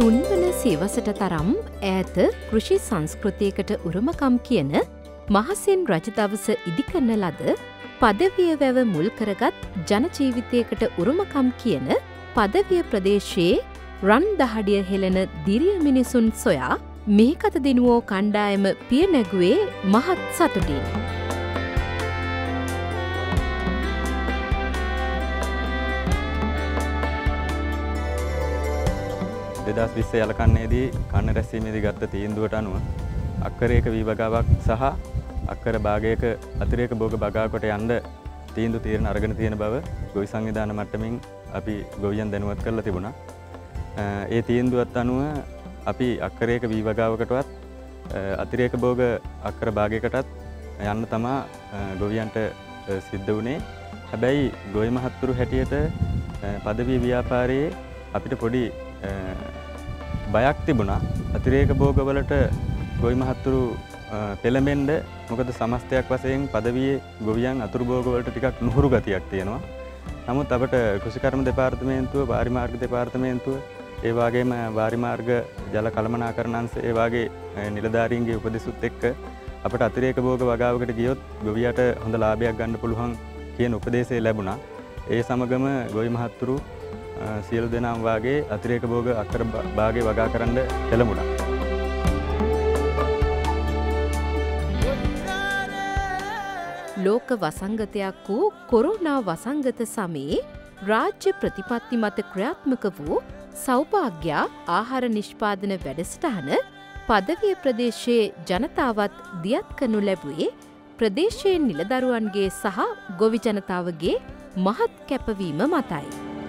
තුන්වන සියවසට තරම් ඈත කෘෂි සංස්කෘතියකට උරුමකම් කියන මහසෙන් රජ දවස ඉදිකරන ලද පදවිය වැව මුල් කරගත් ජනජීවිතයකට උරුමකම් කියන පදවිය ප්‍රදේශයේ රන් දහඩිය හෙළන දිරිය මිනිසුන් සොයා මිහිකත දිනුවෝ කණ්ඩායම පිය නැගුවේ මහත් සතුටින්. දෙදස් විස්ස යලකන්නේදී කන්න රැස්වීමේදී ගත්ත තීන්දුවට අනුව අක්කරයක වීවගාවක් සහ අක්කර භාගයක අතිරේක භෝග බගාකොට යන්න තීරණ අරගෙන තියෙන බව ගොවි සංවිධාන මට්ටමින් අපි ගොවියන් දැනුවත් කරලා තිබුණා. ඒ තීන්දුවත් අනුව අපි අක්කරයක වීවගාවකටවත් අතිරේක භෝග අක්කර භාගයකටත් යන්න තමා ගොවියන්ට සිද්ධ වුණේ. හැබැයි ගොවි මහත්තුරු හැටියට පදවි ව්‍යාපාරයේ අපිට පොඩි බයක් තිබුණා. අතිරේක භෝගවලට ගොවි මහත්තුරු පෙළඹෙන්න. මොකද සමස්තයක් වශයෙන් පදවියේ ගොවියන් අතුරු භෝගවලට ටිකක් නුහුරු ගතියක් තියෙනවා. නමුත් අපට කෘෂිකර්ම දෙපාර්තමේන්තුව, වාරිමාර්ග දෙපාර්තමේන්තුව, ඒ වගේම වාරිමාර්ග ජල කළමනාකරණ අංශ, ඒ වගේ නිලධාරීන්ගේ උපදෙසුත් එක්ක අපට අතිරේක භෝග වගාවකට ගියොත් ගොවියට හොඳ ලාභයක් ගන්න පුළුවන් කියන උපදේශය ලැබුණා. ඒ සමගම ගොවි මහත්තුරු සියලු දෙනාම වාගේ අතිරේක භෝග අක්කර භාගේ වගා කරන්න පෙළඹුණා. ලෝක වසංගතයක් වූ කොරෝනා වසංගත සමයේ රාජ්‍ය ප්‍රතිපත්ති මත ක්‍රියාත්මක වූ සෞභාග්‍යා ආහාර නිෂ්පාදන වැඩසටහන පදවිය ප්‍රදේශයේ ජනතාවත් දියත් කරනු ලැබුවේ ප්‍රදේශයේ නිලදරුවන්ගේ සහ ගොවි ජනතාවගේ මහත් කැපවීම මතයි.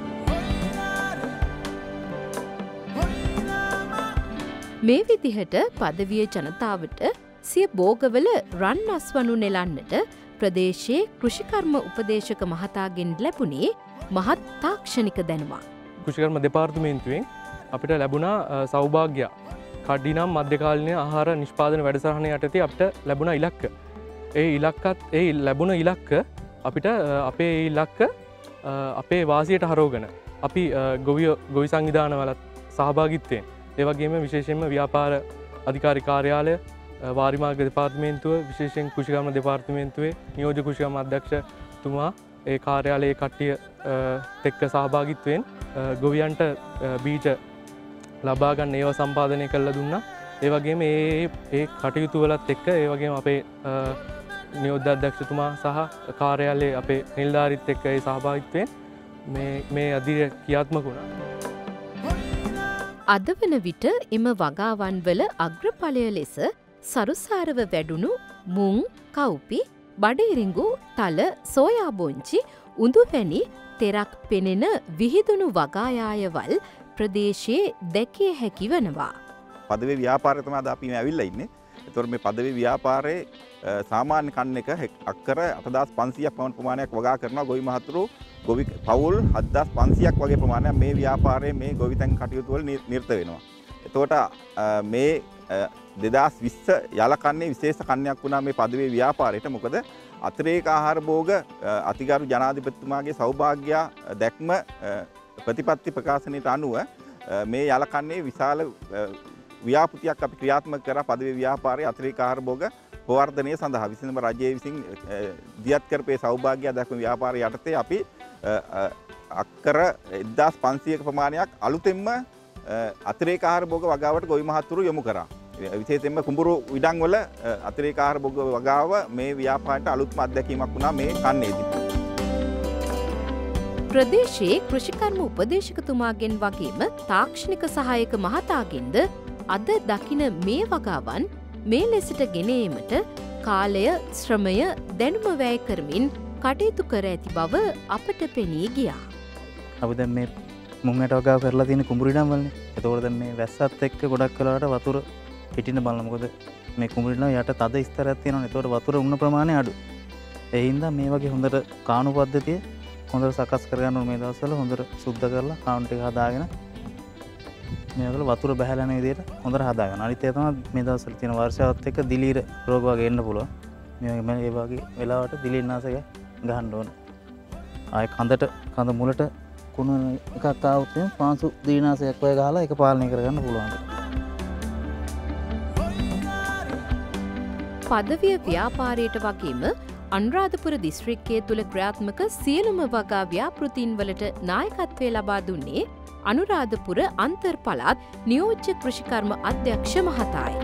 මේ විදිහට පදවිය ජනතාවට සිය භෝගවල රන් අස්වනු නෙලන්නට ප්‍රදේශයේ කෘෂිකර්ම උපදේශක මහතාගෙන් ලැබුණේ මහත් තාක්ෂණික දැනුමක්. කෘෂිකර්ම දෙපාර්තමේන්තුවෙන් අපිට ලැබුණා සෞභාග්‍ය කඩිනම් මධ්‍යකාලීන ආහාර නිෂ්පාදන වැඩසටහන යටතේ අපිට ලැබුණ ඉලක්ක. ඒ ලැබුණ ඉලක්ක අපිට අපේ ඉලක්ක අපේ වාසියට හරවගෙන අපි ගොවි සංවිධානවලත් සහභාගීත්වයෙන්, ඒ වගේම විශේෂයෙන්ම ව්‍යාපාර අධිකාරි කාර්යාලය, වාරිමාර්ග දෙපාර්තමේන්තුව, විශේෂයෙන් කෘෂිකර්ම දෙපාර්තමේන්තුවේ නියෝජ්‍ය කෘෂිකර්ම අධ්‍යක්ෂතුමා ඒ කාර්යාලයේ කට්ටිය එක්ක සහභාගීත්වයෙන් ගොවියන්ට බීජ ලබා ගන්න ඒවා සම්පාදනය කරලා දුන්නා. ඒ වගේම ඒ කටයුතු වලත් එක්ක ඒ වගේම අපේ නියෝජ්‍ය අධ්‍යක්ෂතුමා සහ කාර්යාලයේ අපේ නිලධාරීත් එක්ක ඒ සහභාගීත්වයෙන් මේ අධිර ක්‍රියාත්මක වුණා. අද වන විට එම වගාවන් වල අග්‍රඵලය ලෙස සරුසාරව වැඩුණු මුං, කව්පි, බඩේරිඟු, තල, සෝයා බොංචි, උඳු වැනි තෙරක් පෙනෙන විහිදුණු වගායායවල් ප්‍රදේශයේ දැකිය හැකි වනවා. පදවි ව්‍යාපාරය තමයි අද අපි මේ ඇවිල්ලා ඉන්නේ. ඒතකොට මේ පදවි ව්‍යාපාරයේ සාමාන්‍ය කන්න එක අක්කර 8500ක් පමණ ප්‍රමාණයක් වගා කරනවා ගොවි මහතුරු. ගොවි පවුල් 7500ක් වගේ ප්‍රමාණයක් මේ ව්‍යාපාරයේ මේ ගොවිතැන් කටයුතු වල නිරත වෙනවා. එතකොට මේ 2020 යලකන්නේ විශේෂ කන්නයක් වුණා මේ පදවි ව්‍යාපාරයට. මොකද අතිරේක ආහාර භෝග අතිගරු ජනාධිපතිතුමාගේ සෞභාග්‍ය දැක්ම ප්‍රතිපත්ති ප්‍රකාශනයට අනුව මේ යලකන්නේ විශාල ව්‍යාපෘතියක් අපි ක්‍රියාත්මක කරා පදවි ව්‍යාපාරයේ අතිරේක ආහාර භෝග ප්‍රවර්ධනය සඳහා. විශේෂයෙන්ම රජයේ විසින් දියත් කරපේ සෞභාග්‍ය දැක්ම ව්‍යාපාරය යටතේ අපි අක්කර 1500ක ප්‍රමාණයක් අලුතෙන්ම අතිරේක ආහාර භෝග වගාවට ගොවි මහත්තුරු යොමු කරා. විශේෂයෙන්ම කුඹුරු ඉඩම් වල අතිරේක ආහාර භෝග වගාව මේ ව්‍යාපාරයට අලුත්ම අත්දැකීමක් වුණා මේ කන්නේදී. ප්‍රදේශයේ කෘෂිකර්ම උපදේශකතුමාගෙන් වගේම තාක්ෂණික සහායක මහතාගෙන්ද අද දකින මේ වගාවන් මේ ලෙසට ගෙන ඒමට කාලය, ශ්‍රමය, දැනුම වැය කරමින් කටයුතු කර ඇති බව අපට පෙනී ගියා. අපි දැන් මේ මුංගට වගාව කරලා තියෙන කුඹුරු ඉඩම් වලනේ. ඒතකොට දැන් මේ වැස්සත් එක්ක ගොඩක් වෙලාවට වතුර හිටින්න බලන්න. මොකද මේ කුඹුරු ඉඩම් යට තද ස්තරයක් තියෙනවනේ. ඒතකොට වතුර උණ ප්‍රමාණය අඩු. ඒ හින්දා මේ වගේ හොඳට කාණු පද්ධතිය හොඳට සකස් කරගන්න ඕනේ මේ දවස්වල. හොඳට සුද්ධ කරලා කාණු ටික හදාගෙන මේ වල වතුර බහැලා යන විදිහට හොඳට හදාගන්න. අනිත් ඒ තමයි මේ දවස්වල තියෙන වර්ෂාවත් එක්ක දිලීර රෝග වගේ එන්න පුළුවන්. මේ වගේ වෙලාවට දිලීරනාශක ගහන්න ඕනේ. ආයේ කඳ මුලට කුණු එකක් ආවොත් පාංශු දීනාසයක් වගේ ගහලා ඒක පාලනය කරගන්න පුළුවන්. පදවිය ව්‍යාපාරයට වගේම අනුරාධපුර දිස්ත්‍රික්කය තුළ ක්‍රියාත්මක සියලුම වගා ව්‍යාපෘතීන් වලට නායකත්වය ලබා දුන්නේ අනුරාධපුර අන්තර් පළාත් නියෝජ්‍ය කෘෂිකර්ම අධ්‍යක්ෂ මහතායි.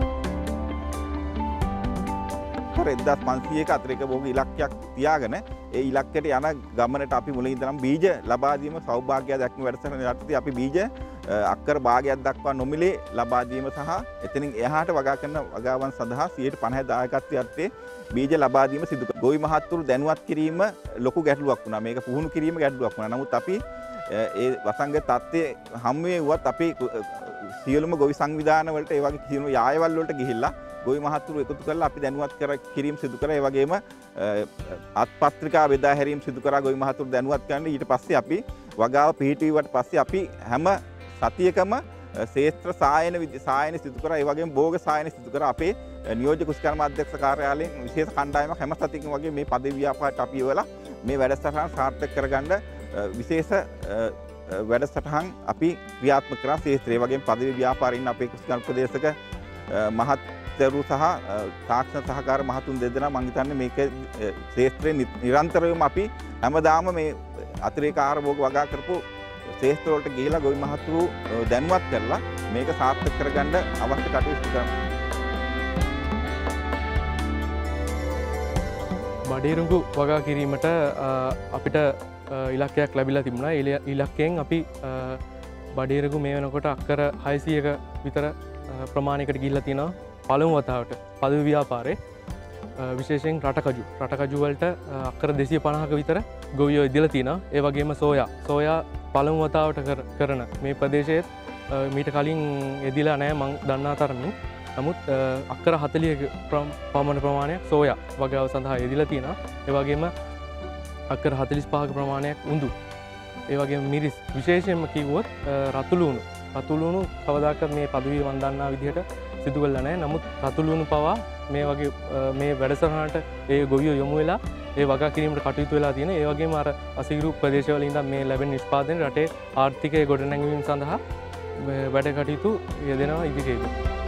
1500ක අතිරේක භෝග ඉලක්කයක් තියාගෙන ඒ ඉලක්කයට යන ගමනට අපි මුලින් ඉඳන්ම බීජ ලබා දීම සෞභාග්‍ය දැක්ම වැඩසටහන යටතේ අපි බීජ අක්කර භාගයක් දක්වා නොමිලේ ලබා දීම සහ එතනින් එහාට වගා කරන වගාවන් සඳහා 50% දායකත්වය යටතේ බීජ ලබා දීම සිදු කරනවා. ගොවි මහත්තුරු දැනුවත් කිරීම ලොකු ගැටලුවක් වුණා. මේක පුහුණු කිරීම ගැටලුවක් වුණා. නමුත් අපි ඒ වසංගත තත්ත්වයේ හම්ුවේ වුවත් අපි සියලුම ගොවි සංවිධාන වලට ඒ වගේ සියලුම යායවල් වලට ගිහිල්ලා ගොවි මහත්තුරු එකතු කරලා අපි දැනුවත් කිරීම සිදු කරා. ඒ වගේම අත්පත්‍රිකා බෙදා හැරීම සිදු කරා ගොවි මහත්තුරු දැනුවත් කරන්න. ඊට පස්සේ අපි වගාව පිහිටුවට පස්සේ අපි හැම සතියකම ශේත්‍ර සායන සිදු කරා. ඒ වගේම භෝග සායන සිදු කරා. අපේ නියෝජ්‍ය කෘෂිකර්ම අධ්‍යක්ෂ කාර්යාලයෙන් විශේෂ කණ්ඩායමක් හැම සතියකින් වගේ මේ පදවි ව්‍යාපාරයට අපි යවලා මේ වැඩසටහන සාර්ථක කරගන්න විශේෂ වැඩසටහන් අපි ක්‍රියාත්මක කරා. ශේත්‍රයේ වගේම පදවි ව්‍යාපාරේ ඉන්න අපේ කෘෂිකර්ම ප්‍රදේශක මහත්වරු සහ තාක්ෂණ සහකාර මහතුන් දෙදෙනා මම හිතන්නේ මේක ශේත්‍රයේ නිරන්තරවම අපි හැමදාම මේ අතිරේක ආහාර භෝග වගා කරපු ශේත්‍ර වලට ගිහිලා ගොවි මහතුරු දැනුවත් කරලා මේක සාර්ථක කරගන්න අවශ්‍ය කටයුතු කරනවා. බඩේරුඟු වගා කිරීමට අපිට ඉලක්කයක් ලැබිලා තිබුණා. ඒ ඉලක්කයෙන් අපි බඩේරුඟු මේ වෙනකොට අක්කර 600ක විතර ප්‍රමාණයකට ගිහිල්ලා තියෙනවා. පළමු වතාවට පදවි ව්‍යාපාරේ විශේෂයෙන් රටකජු වලට අක්කර 250ක විතර ගොවියෝ ඉදලා තියෙනවා. ඒ වගේම සෝයා පළමු වතාවට කරන මේ ප්‍රදේශයේත් මීට කලින් එදිලා නැහැ මං දන්නා තරමින්. නමුත් අක්කර 40ක පමණ ප්‍රමාණයක් සෝයා වගාව සඳහා එදිලා තියෙනවා. ඒ වගේම අක්කර 45ක ප්‍රමාණයක් උඳු. ඒ වගේම මිරිස් විශේෂයෙන්ම කිව්වොත් රතුලුණු කවදාකවත් මේ පදවිය මන් දන්නා විදිහට සිදු කරලා නැහැ. නමුත් රතුලුණු පවා මේ වගේ මේ වැඩසටහනට ඒ ගොවියෝ යොමු වෙලා ඒ වගා කිරීමට කටයුතු වෙලා තියෙනවා. ඒ වගේම අර අසීරු ප්‍රදේශවල ඉඳන් මේ ලැබෙන නිෂ්පාදනය රටේ ආර්ථිකය ගොඩනැංවීම සඳහා වැඩ කටයුතු යෙදෙනවා ඉදිරියේදී.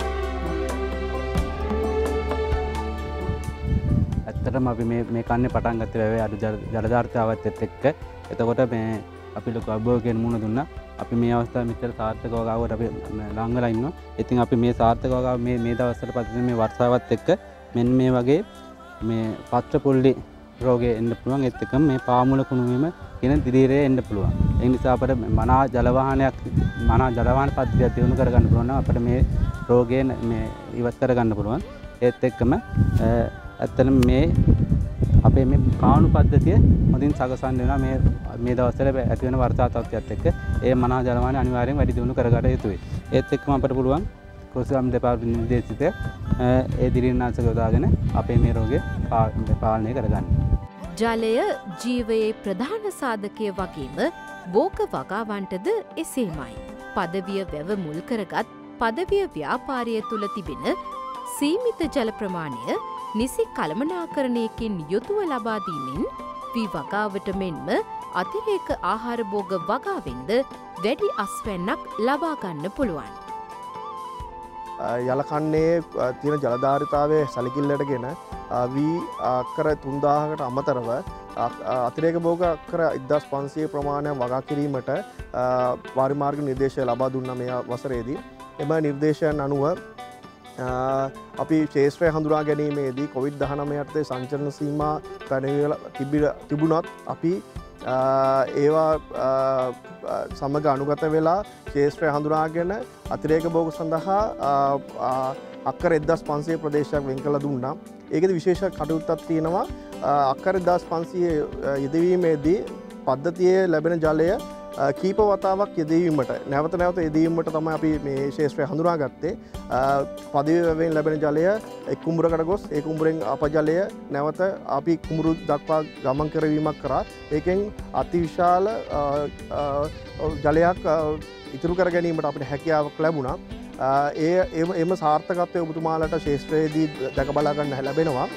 ඇත්තටම අපි මේ කන්නේ පටන් ගත්තේ වැවේ අඩු ජලධාරිතාවත් එක්ක. එතකොට මේ අපි ලොකු අභියෝගයකට මුහුණ දුන්නා. අපි මේ අවස්ථාවේ මෙච්චර සාර්ථක වගාවකට අපි ලං වෙලා ඉන්නවා. ඉතින් අපි මේ සාර්ථක වගාව මේ දවස්වල පස්සේ මේ වර්ෂාවත් එක්ක මෙන්න මේ වගේ මේ පත්‍ර පොල්ලි රෝගය එන්න පුළුවන්. ඒත් එක්කම මේ පාමුල කුණු වීම කියන දිරීරය එන්න පුළුවන්. ඒ නිසා අපිට මනා ජලවාහන පද්ධතියක් දියුණු කරගන්න පුළුවන් නම් අපිට මේ රෝගය මේ ඉවත් කරගන්න පුළුවන්. ඒත් එක්කම ඇත්තටම මේ අපේ මේ කාණු පද්ධතිය හොඳින් සකසන්න වෙනවා මේ දවස්වල ඇති වෙන වර්ෂා තත්ත්වයත් එක්ක ඒ මනා ජලවාහන අනිවාර්යෙන් වැඩි දියුණු කරගන්න යුතුයි. ඒත් එක්කම අපිට පුළුවන් කෘෂිකර්ම දෙපාර්තමේන්තුවේ නිර්දේශිත ඒ දිරීනාශක යොදාගෙන අපේ මේ රෝගය පාලනය කරගන්න. ජලය ජීවයේ ප්‍රධාන සාධකය වගේම භෝග වගාවන්ටද එසේමයි. පදවිය වැව මුල් කරගත් පදවිය ව්‍යාපාරය තුළ තිබෙන සීමිත ජල ප්‍රමාණය නිසි කළමනාකරණයකින් යුතුව ලබා දීමෙන් වී වගාවට මෙන්ම අතිරේක ආහාර භෝග වගාවෙන්ද වැඩි අස්වැන්නක් ලබා ගන්න පුළුවන්. යලකන්නේ තියෙන ජලධාරිතාවය සැලකිල්ලටගෙන වී අක්කර 3000කට අමතරව අතිරේක භෝග අක්කර 1500 ප්‍රමාණයක් වගා කිරීමට වාරිමාර්ග නිර්දේශය ලබා දුන්නා මේ වසරේදී. එම නිර්දේශයන් අනුව අපි ශේෂ්ත්‍රය හඳුනා ගැනීමේදී COVID-19 යටතේ සංචරණ සීමා තිබුණත් අපි ඒවා සමග අනුගත වෙලා ශේෂ්ත්‍රය හඳුනාගෙන අතිරේක භෝග සඳහා අක්කර 1500 ප්‍රදේශයක් වෙන් කළ දුන්නා. ඒකෙදි විශේෂ කටයුත්තක් තියෙනවා. අක්කර 1500 යෙදවීමේදී පද්ධතියේ ලැබෙන ජලය කීප වතාවක් යෙදවීමට නැවත යෙදවීමට තමයි අපි මේ ශේෂ්ත්‍රය හඳුනාගත්තේ. පදවි වැවෙන් ලැබෙන ජලය එක් කුඹුරකට ගොස් ඒ කුඹුරෙන් අපජලය නැවත අපි කුඹුරු දක්වා ගමන් කරවීමක් කරා. ඒකෙන් අතිවිශාල ජලයක් ඉතුරු කර ගැනීමට අපිට හැකියාවක් ලැබුණා. එම සාර්ථකත්වය ඔබතුමාලට ශේෂ්ත්‍රයේදී දැක බලා ගන්න ලැබෙනවා.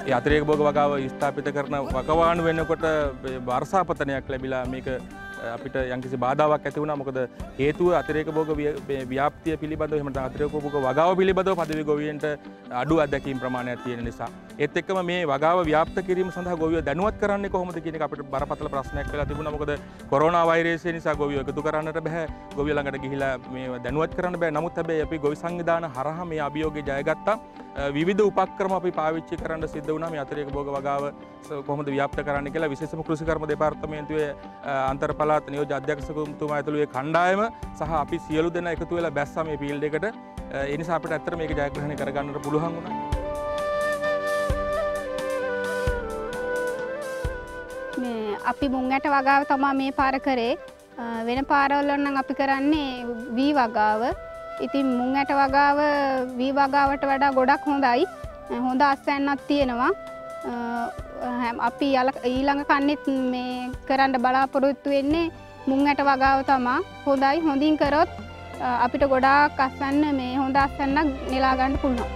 ඒ අතිරේක භෝග වගාව ස්ථාපිත කරන වකවාණු වෙනකොට වර්ෂාපතනයක් ලැබිලා මේක අපිට යම්කිසි බාධාවක් ඇති වුණා. මොකද හේතුව අතිරේක භෝග ව්‍යාප්තිය පිළිබඳව එහෙම නැත්නම් අතිරේක භෝග වගාව පිළිබඳව පදවි ගොවීන්ට අඩු අත්දැකීම් ප්‍රමාණයක් තියෙන නිසා. ඒත් එක්කම මේ වගාව ව්‍යාප්ත කිරීම සඳහා ගොවියෝ දැනුවත් කරන්නේ කොහොමද කියන එක අපිට බරපතල ප්‍රශ්නයක් වෙලා තිබුණා. මොකද කොරෝනා වෛරසය නිසා ගොවියෝ එකතු කරන්නට බෑ. ගොවියෝ ළඟට ගිහිලා මේ දැනුවත් කරන්න බෑ. නමුත් හැබැයි අපි ගොවි සංවිධාන හරහා මේ අභියෝගය ජයගත්තා. විවිධ උපක්‍රම අපි පාවිච්චි කරන්න සිද්ධ වුණා මේ අතිරේක භෝග වගාව කොහොමද ව්‍යාප්ත කරන්න කියලා. විශේෂම කෘෂිකර්ම දෙපාර්තමේන්තුවේ අන්තර් පළාත් නියෝජ්‍ය අධ්‍යක්ෂකතුමා ඇතුළු ඒ කණ්ඩායම සහ අපි සියලු දෙනා එකතු වෙලා බැස්සා මේ ෆීල්ඩ් එකට. ඒ නිසා අපිට ඇත්තට මේක ජයග්‍රහණය කරගන්නට පුළුවන් වුණා. මේ අපි මුංගට වගාව තමයි මේ පාර කරේ. වෙන පාරවල නම් අපි කරන්නේ වී වගාව. ඉතින් මුංගට වගාව වී වගාවට වඩා ගොඩක් හොඳයි. හොඳ අස්වැන්නක් තියෙනවා. අපි ඊළඟ කන්නෙත් මේ කරන්න බලාපොරොත්තු වෙන්නේ මුංගට වගාව තමයි. හොඳයි. හොඳින් කරොත් අපිට ගොඩාක් අස්වැන්න මේ හොඳ අස්වැන්නක් නෙලා ගන්න පුළුවන්.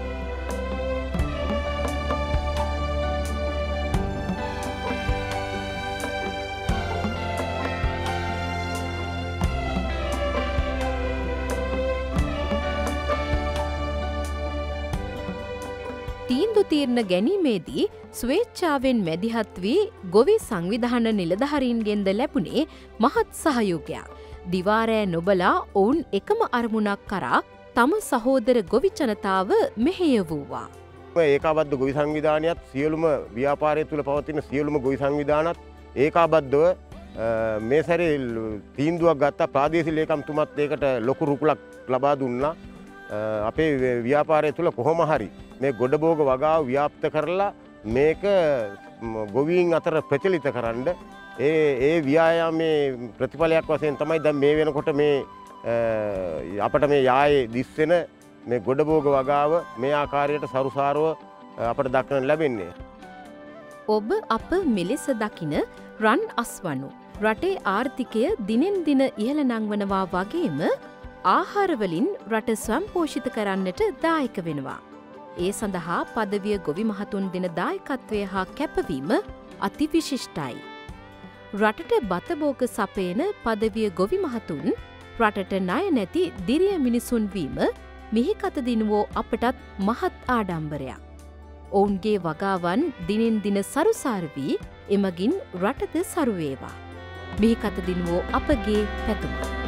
තීන්දු තීරණ ගැනීමේදී ස්වේච්ඡාවෙන් මැදිහත් වී ගොවි සංවිධාන නිලධාරීන්ගෙන්ද ලැබුණේ මහත් සහයෝගයක්. දිවාරෑ නොබලා ඔවුන් එකම අරමුණක් කරා තම සහෝදර ගොවි ජනතාව මෙහෙය වූවා. ඒකාබද්ධ ගොවි සංවිධානයත් සියලුම ව්‍යාපාරය තුළ පවතින සියලුම ගොවි සංවිධානත් ඒකාබද්ධව මේ සැරේ තීන්දුවක් ගත්තා. ප්‍රාදේශීය ලේකම්තුමත් ඒකට ලොකු රුකුලක් ලබා දුන්නා. අපේ ව්‍යාපාරය තුළ කොහොම හරි මේ ගොඩබෝග වගාව ව්‍යාප්ත කරලා මේක ගොවීන් අතර ප්‍රචලිත කරන්න ඒ ව්‍යායාමයේ ප්‍රතිඵලයක් වශයෙන් තමයි දැන් මේ වෙනකොට මේ අපට මේ යායේ දිස්වෙන මේ ගොඩබෝග වගාව මේ ආකාරයට සරුසාරව අපට දක්නට ලැබෙන්නේ. ඔබ අප මෙලෙස දකින රන් අස්වනු රටේ ආර්ථිකය දිනෙන් දින ඉහළ නංවනවා වගේම ආහාරවලින් රට ස්වයංපෝෂිත කරන්නට දායක වෙනවා. ඒ සඳහා පදවිය ගොවි මහතුන් දෙන දායකත්වය හා කැපවීම අතිවිශිෂ්ටයි. රටට බතබෝග සපයන පදවිය ගොවි මහතුන් රටට ණය නැති දිරිය මිනිසුන් වීම මිහිකත දිනුවෝ අපටත් මහත් ආඩම්බරයක්. ඔවුන්ගේ වගාවන් දිනෙන් දින සරුසාර වී එමගින් රටද සරුවේවා. මිහිකත දිනුවෝ අපගේ පැතුමක්.